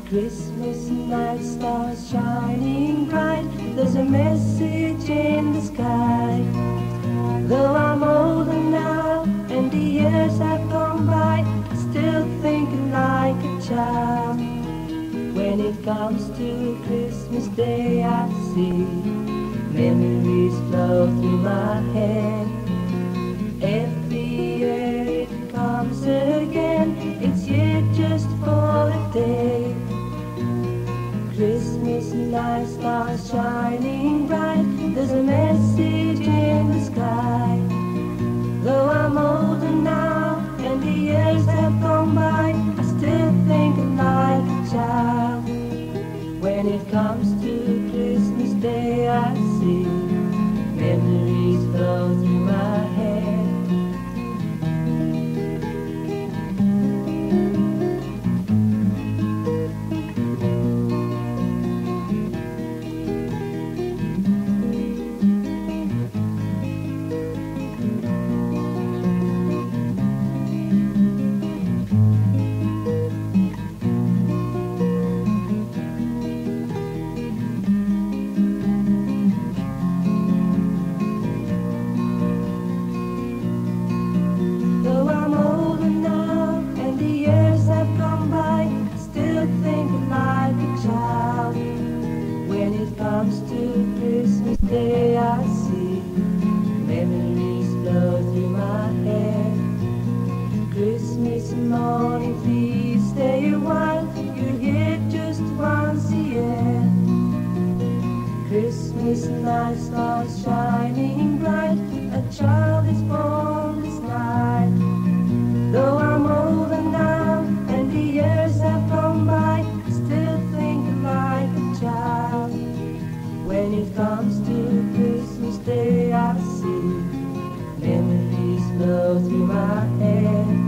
Christmas night, stars shining bright. There's a message in the sky. Though I'm older now and the years have gone by, still thinking like a child. When it comes to Christmas Day, I see memories flow through my head. Every year it comes again, it's here just for a day. Christmas night, stars shining bright. There's a message in the sky. Though I'm older now and the years have gone by, I still think like a child. When it comes to Christmas Day, I see memories flow through my head. When it comes to Christmas Day, I see memories flow through my head. Christmas morning, please stay a while. You're here just once a year. Christmas night, stars shining bright. A child is born this night. Though I'm older now and the years have gone by, still think like a child. When it comes to Christmas Day, I see memories flow through my head.